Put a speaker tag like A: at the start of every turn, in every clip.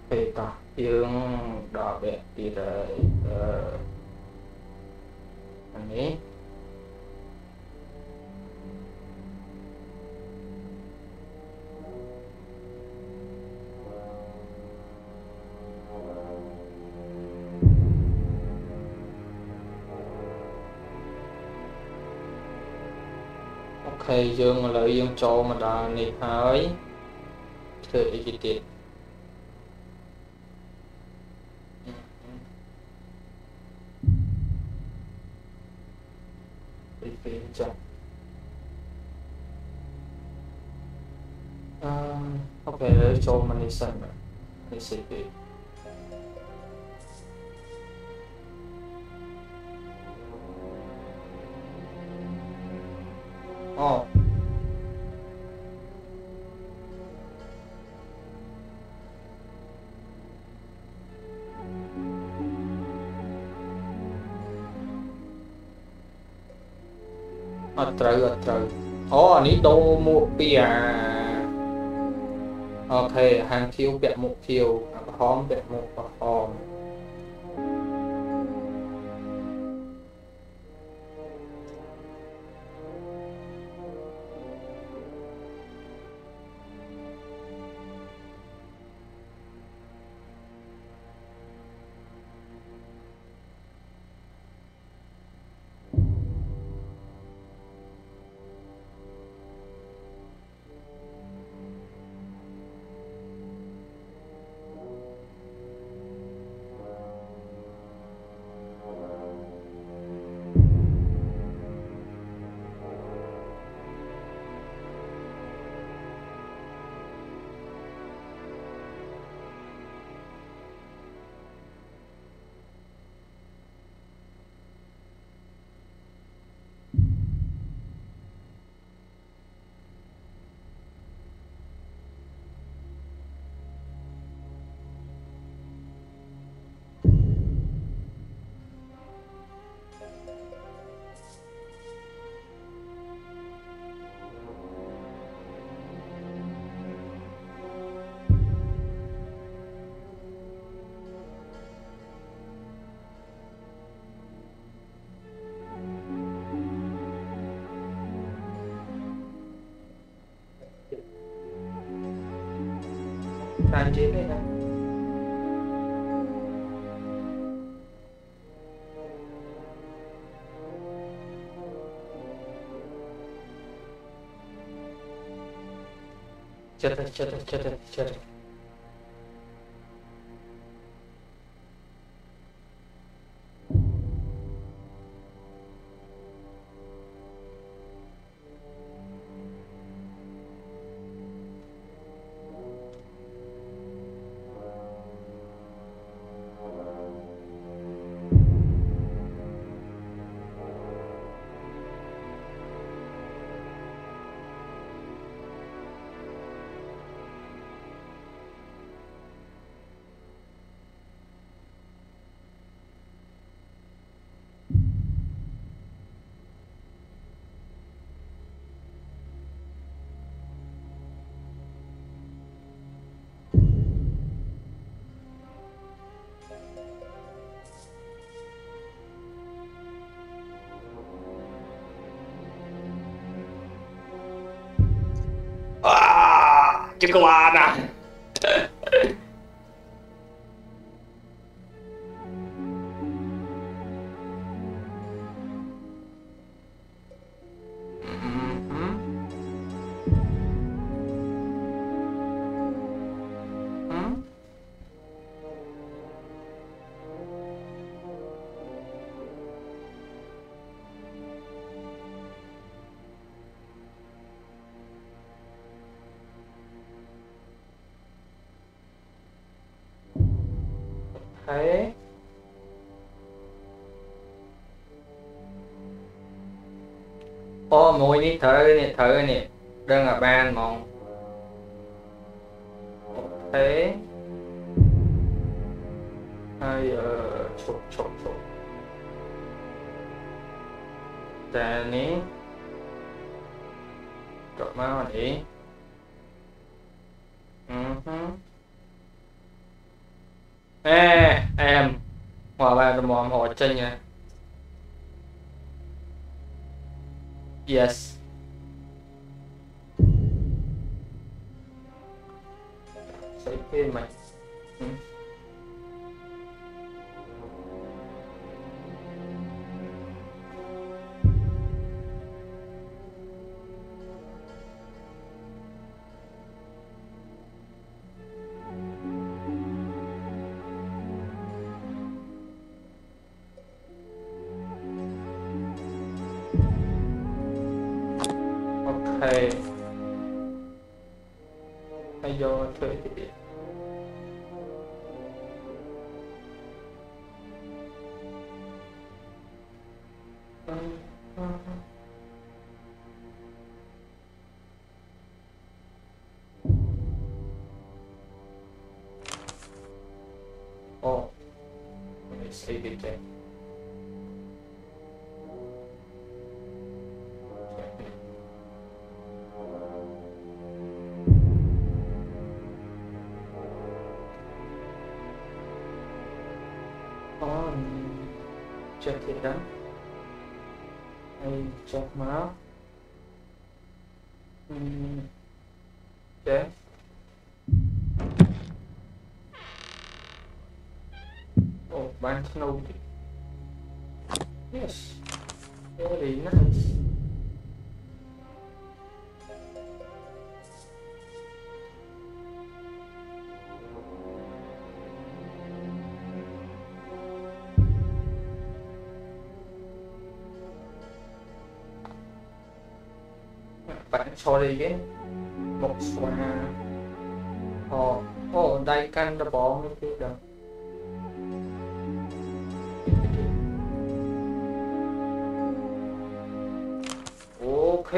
A: thì ta dương đỏ bẹt đi rồi anh ấy ok dương lợi dương cho mà đã nịp hơi thử gì tiết đi phim chẳng ok lợi cho mà đi xem đi xem đi oh trời anh ấy đâu một bìa ok hàng thiếu bẹt một thiếu hóm bẹt một hóm đàn chế này này chết chocolate thế ô mùi đi thử nè đơn là ban mong thế hay chụp ta ní chụp máu đi em hòa vào mồm họ chân nha. Yes. Xây thêm mày. Ok. Hay vô thuê thì oh, let me save it there. Check it out. I check now. Okay. Oh, banknote. Yes. Very nice. Bạn sorry cái một xóa đây canh đã bỏ mấy cái đó. Ok.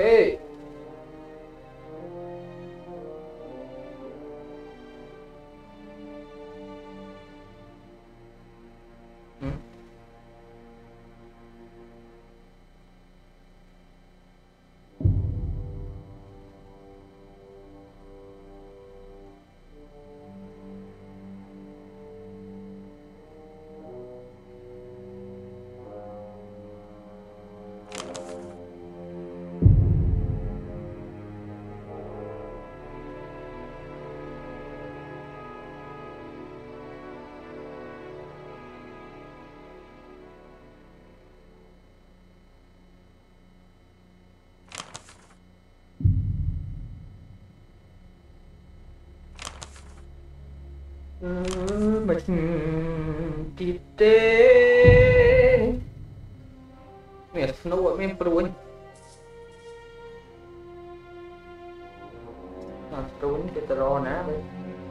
A: Mình kịp tê mẹ nó gọi mình pruin pruin kita ro ná vậy.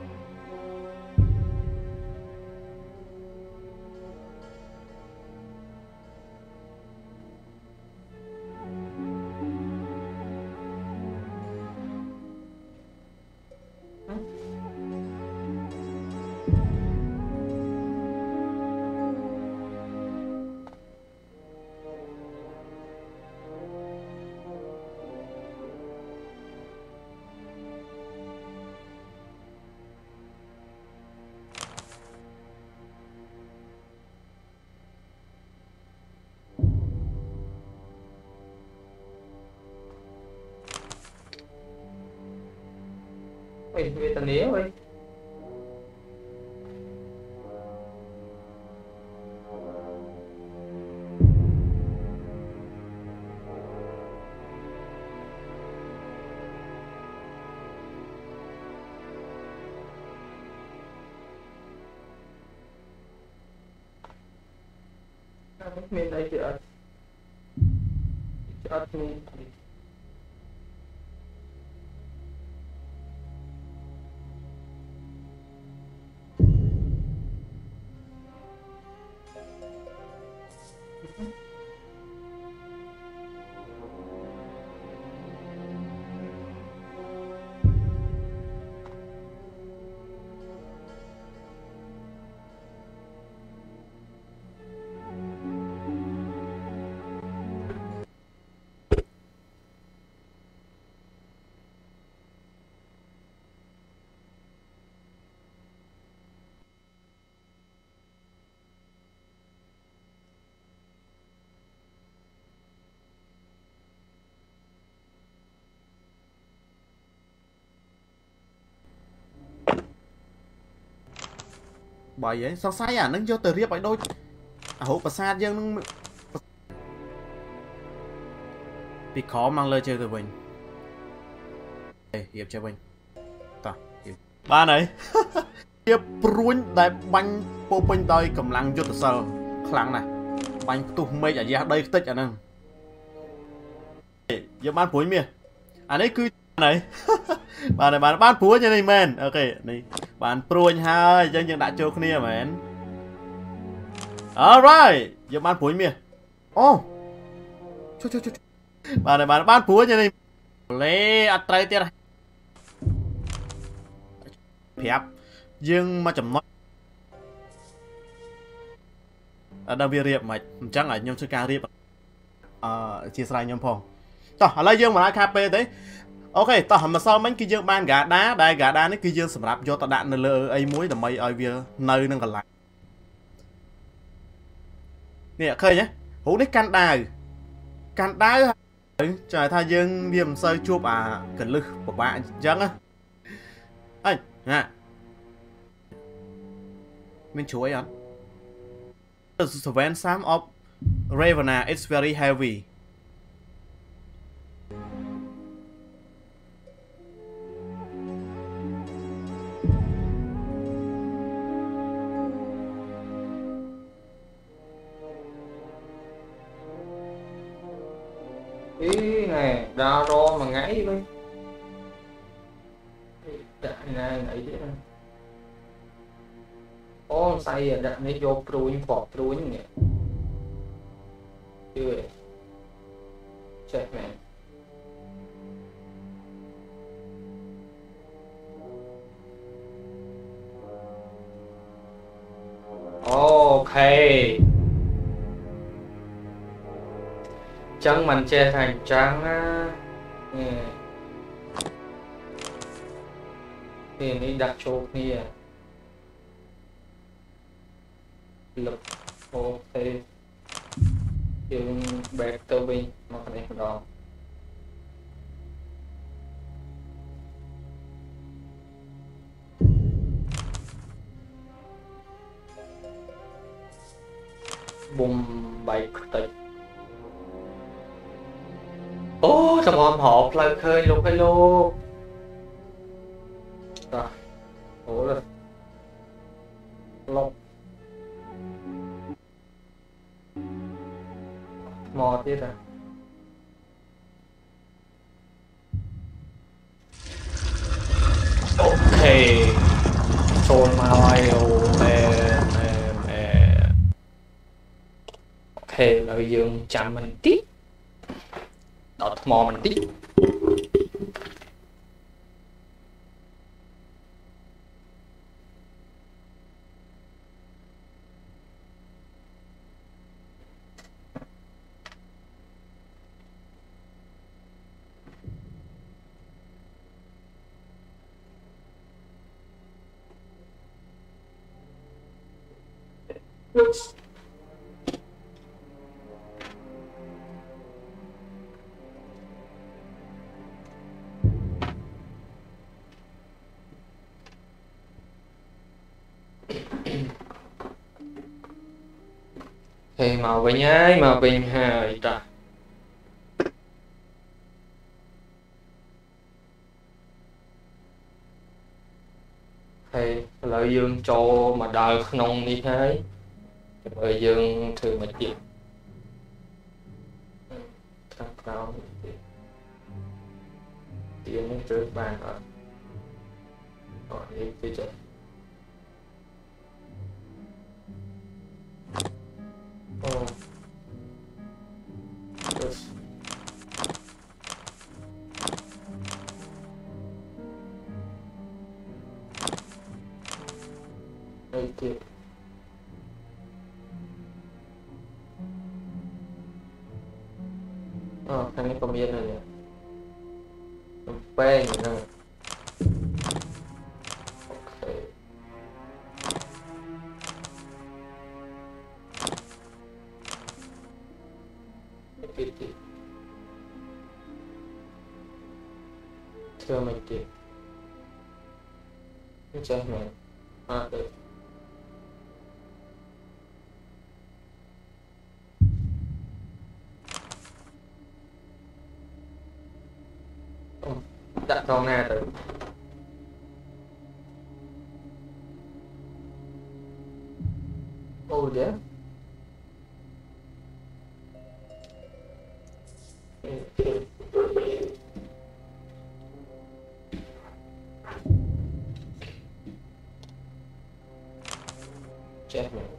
A: Ôi, về tận nĩa ơi. Mình đây chợ mình
B: bởi vậy sao sai à nâng cho từ riêng bởi đôi hữu bà xa dân vì khó mang lời chơi từ mình hiệp chơi mình ta ba này hiệp ruin đại banh po pin tay cầm lăng vô từ sờ khăn này banh tu mây ở dưới đây tích ở nâng giờ ban phối miền anh ấy cứ này bạn này bạn ban phối như này men ok này bạn pro anh hai dân dân đã chơi kia men alright giờ ban phối miền ô chú bạn này bạn ban phối như này lấy ăn trai tiền phép nhưng mà chấm nói ở đâu bia riệp mà chắc là nhom sư ca riệp chia sẻ nhom phong ở đây dương mà KP đấy ok tao mà sau mấy cái dương ban gà đá đây gà đá cái dương sầm rạp vô tao đạn lơ ấy muối là mây ở bia nơi nó còn lại nè khơi nhé hú đấy can đá trời tha dương điểm sơi chụp cần lực của bạn chẳng á anh nè mình chuối anh the Sven Sam of Ravena it's very heavy
A: ý này đa ro mà ngáy với đạn này nãy thế này ô say à đạn này vô pruin phọt pruin nè chưa chết mẹ ok chân mình che thành trắng á thì đi đặt chỗ kia lực ok dương bẹt tơ binh mà cái này đó bùm bạch tịch ô sao mà hộp lại khơi luôn hello rồi ủa rồi lọc mò tiếp à ok trôn màu ok lợi dụng chạm mình tiếp đọt mò mình tiếp thì màu về nhái màu bình hài ta thì lợi dương cho mà đời nông đi thế lợi dương thường mà chịu thằng cao tiến trước bàn rồi gọi đi cái chỗ oh yes. Đây kia thằng này còn yên này nè bang nè thưa mình kịp chơi mẹ được đặt con na từ oh yeah. Chết mình.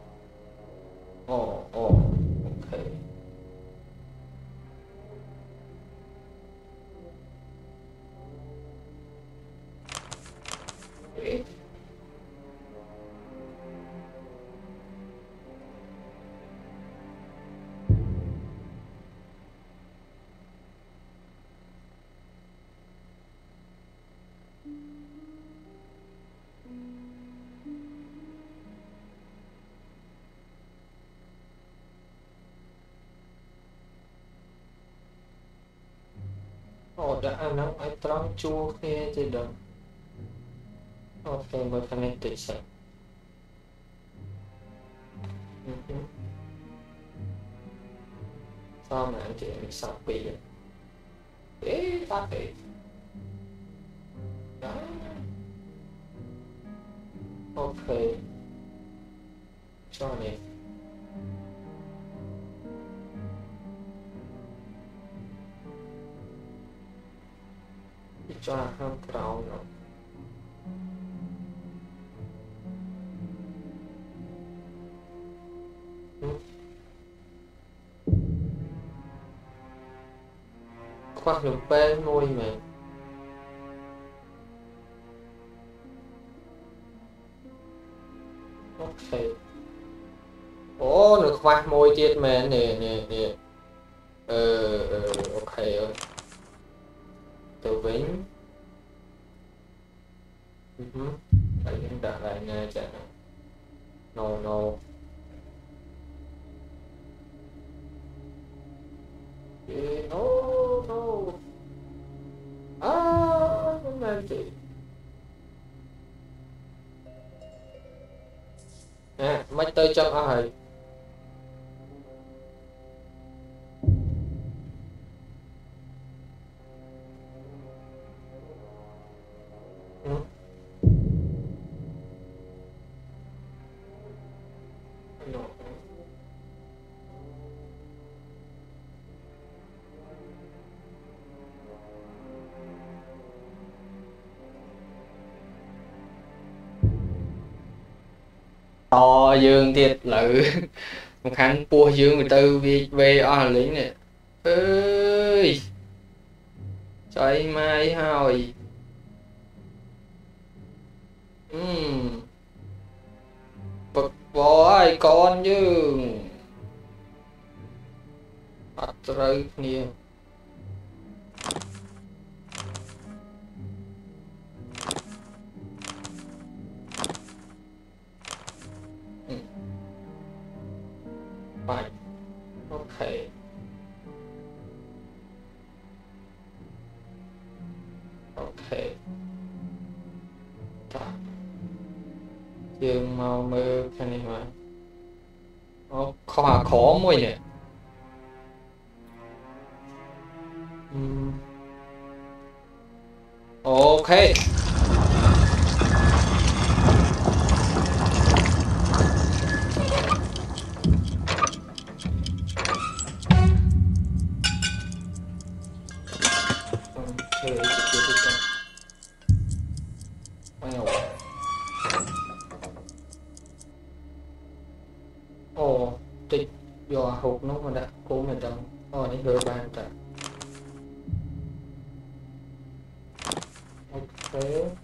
A: Oh, oh, okay. Wait. Oh, đã ăn nóng ai trắng chua kia chứ đừng. Ok, mới phải nên tự sạch. Sao mà anh chị mình sắp bị vậy? Ê, phát bị. Đó. Ok. Cho này. Cho không trâu nữa. Khoác được bên môi mà. Ok. Ồ, được khoác môi chết mà nè nè nè. Ok ơi. Từ Vĩnh. Phải đặt lại nghe chẳng. No no. No no. Không làm chị. Mấy tới chân ai. To dương thiệt lự. Một khăn bua dương người tư về lính nè ơi trời mai hồi bực bò ai con chứ bắt rơi nhiều phải ok ok dương mau mơ cái này mà khó khó môi nè ok ồ tịch do hụt nó mà đã cố mình trong này hơi ban trả ok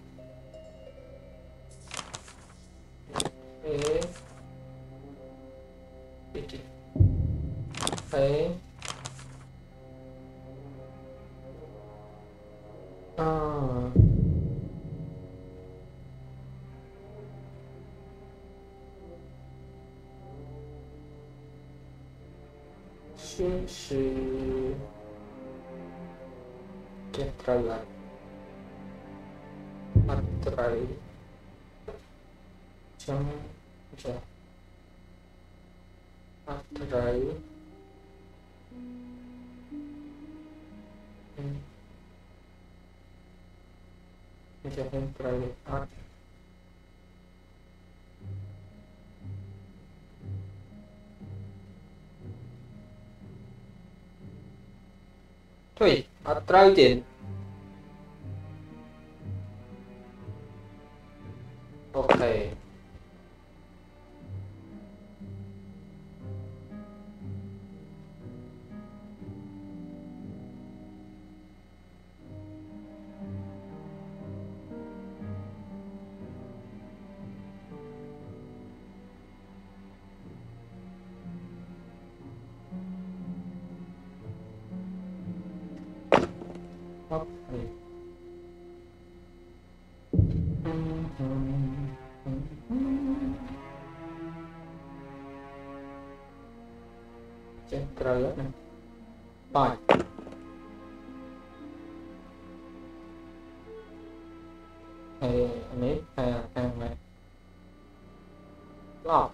A: ok ok chính sự chết rồi lại bắt rồi trong giờ bắt rồi cho thêm rồi hết thôi hết rồi tiền ok ok chết rồi hết này rồi này hàng này lọc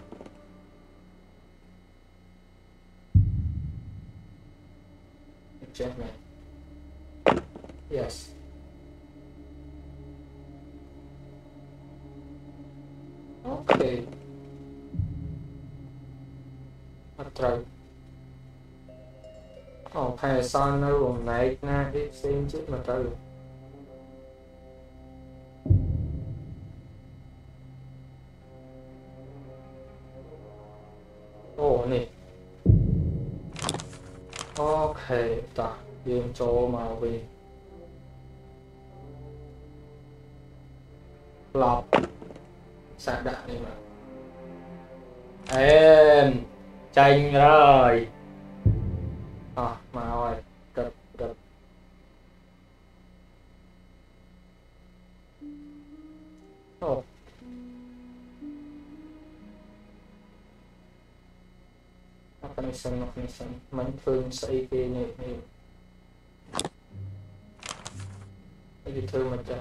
A: chết này yes ok hết rồi hay son nó vùng này na ít xin chút mà trời nè ok ta dương cho màu về lọc sạc đạn đi mà em tranh rồi mà rồi cực cực mechanism mình thường xây cái này thường mình cho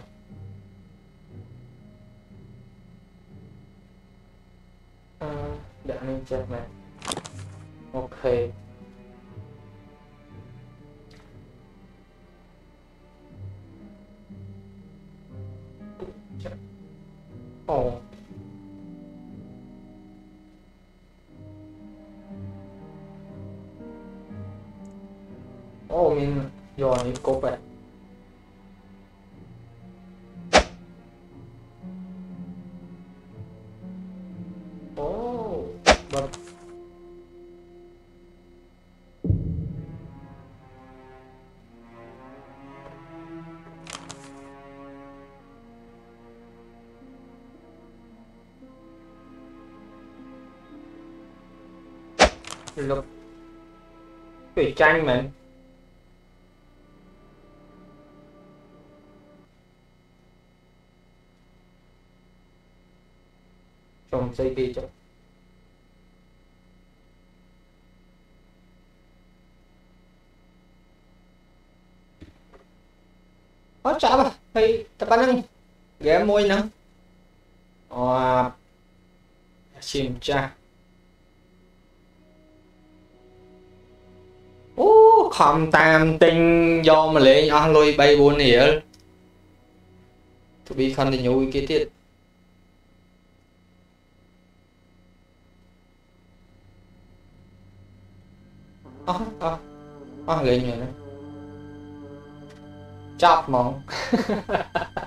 A: đã nên chắc này ok mình dò ní cốp vậy bật lục cái tranh mình trồng dây kia cho chả bà thì tập anh ghé môi nè chìm cha không tam tinh do mà lấy lôi bay buồn hiểu to be continue cái tiết lên rồi đó chọc mong